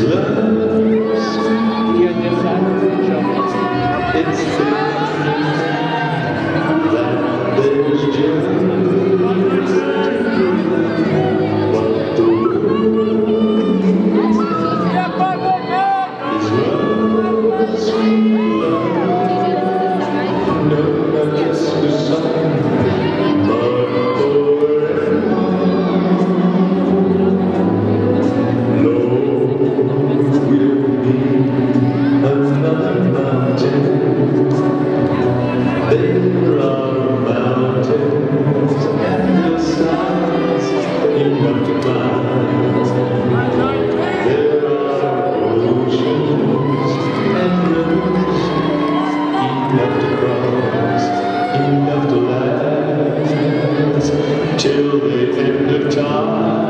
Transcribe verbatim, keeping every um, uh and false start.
Is love sweet? It's things that there's just what the world is. Love sweet? Love, no, not just for some, but forever. Another mountain. There are mountains and the stars enough to climb. There are oceans and rivers enough to cross, enough to last till the end of time.